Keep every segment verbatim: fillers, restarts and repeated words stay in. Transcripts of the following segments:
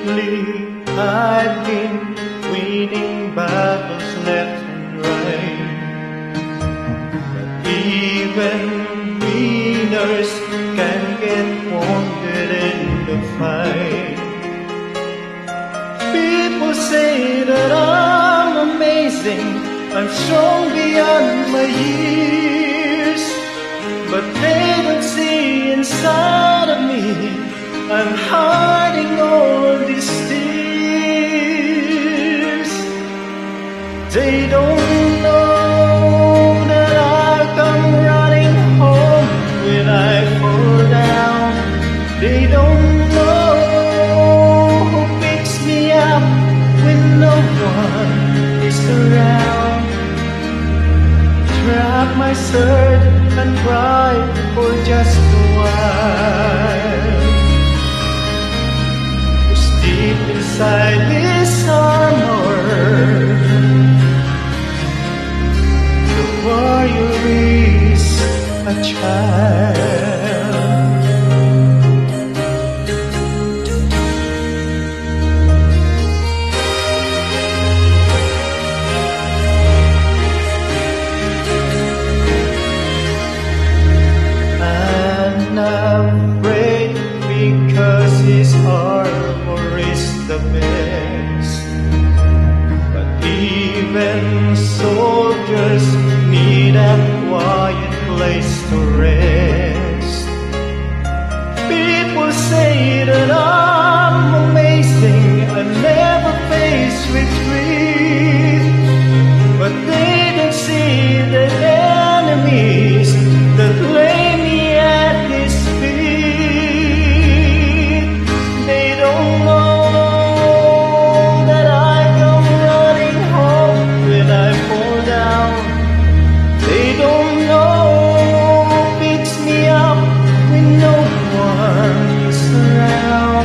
lately I've been winning battles left and right, but even winners can get wounded in the fight. People say that I'm amazing, I'm strong beyond my years, but they don't see inside of me I'm hiding all these tears. They don't know that I come running home when I fall down. They don't know who picks me up when no one is around. Drop my sword and cry for just a while. Deep inside this armor, the warrior is a child. And I'm afraid because his armor is the best, but even soldiers need a quiet place to rest. People say that I'm amazing, I never face retreat, but they don't see the enemies that lay me at his feet. They don't know that I come running home when I fall down. They don't know who picks me up when no one is around.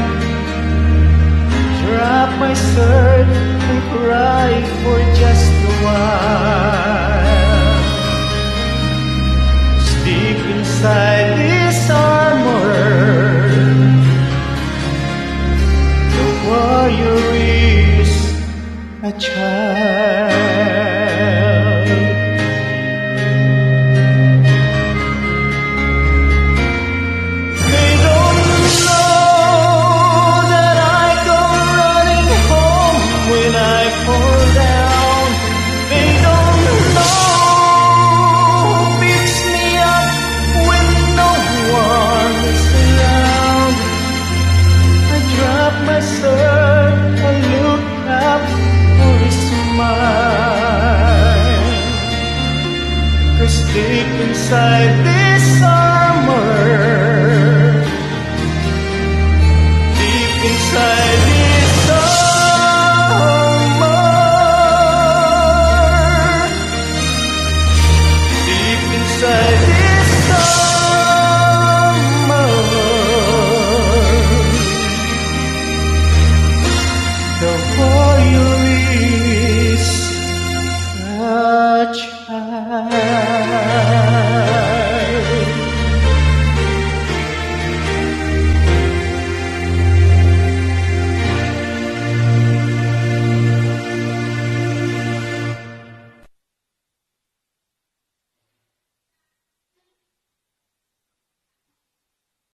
Drop my sword and cry for just a while.